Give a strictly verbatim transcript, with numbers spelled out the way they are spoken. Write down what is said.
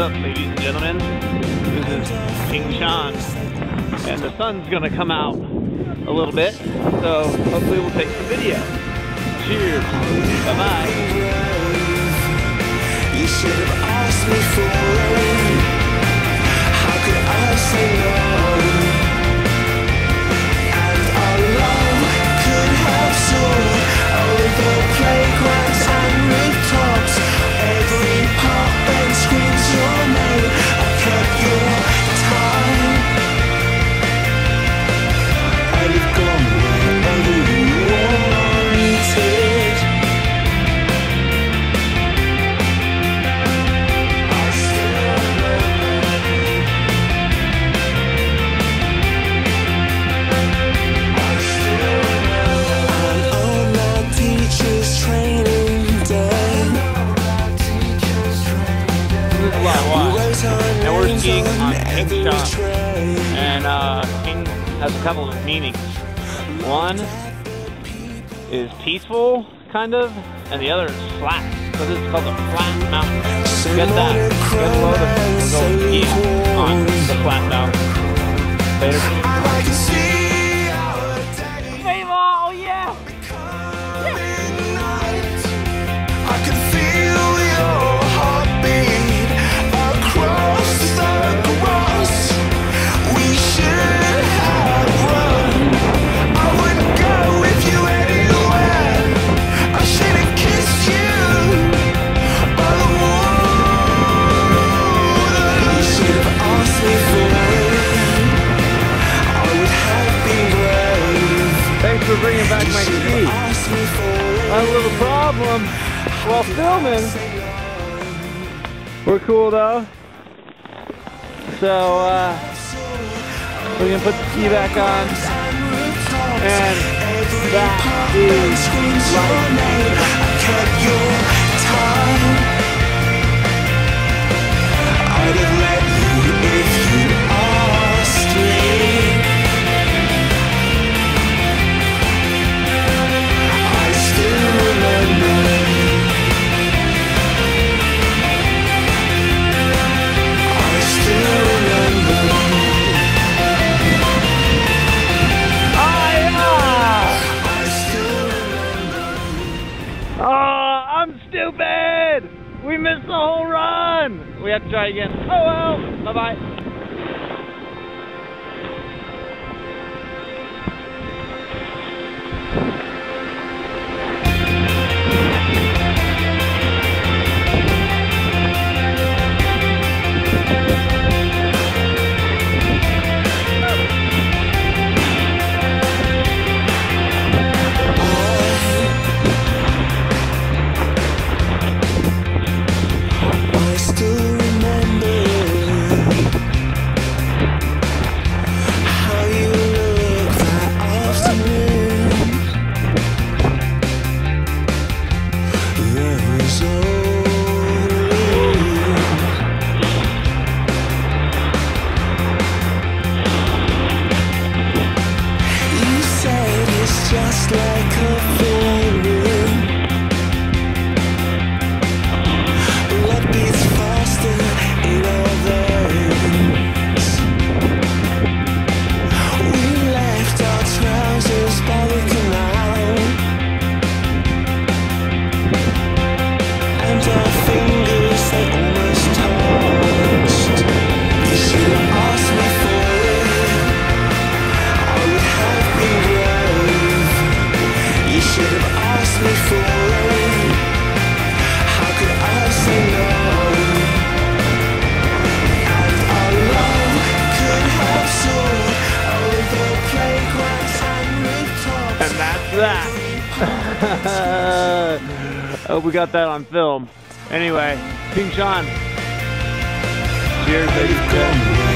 up, ladies and gentlemen? This is King Shan, and the sun's gonna come out a little bit, so hopefully we'll take some video. Cheers. Bye bye. You should have asked me for rain. How could I say no? And our love could have soared over playgrounds and rooftops. Every park bench screams your name. I kept your time. I'd have gone wherever you wanted. I still remember. I still remember. And on that teacher's training day. And we're skiing on King Shan, and uh, King has a couple of meanings. One is peaceful, kind of, and the other is flat. So this is called a flat mountain. Get that. Get loaded and go skiing on the flat mountain. Later. Fable, oh yeah! I can feel your heartbeat across the grass. We should have run. I wouldn't go with you anywhere. I should have kissed you by the water. You should have asked me for rain. I would have been brave. Thanks for bringing back my ski. I had a little problem while filming. We're cool though. So uh, we're gonna put the ski back on, and that is I'd have let you if you asked me. I still remember. Stupid! We missed the whole run! We have to try again. Oh well! Bye-bye. Just like a feeling, blood beats faster in our veins. We left our trousers by the canal, and our fingers they almost touched. You should have asked me for it. I would have been brave. You should have asked me for rain. How could I say no? And our love could have soared over playgrounds and rooftops. And that's that. I hope we got that on film. Anyway, King Shan. Cheers, ladies and gentlemen.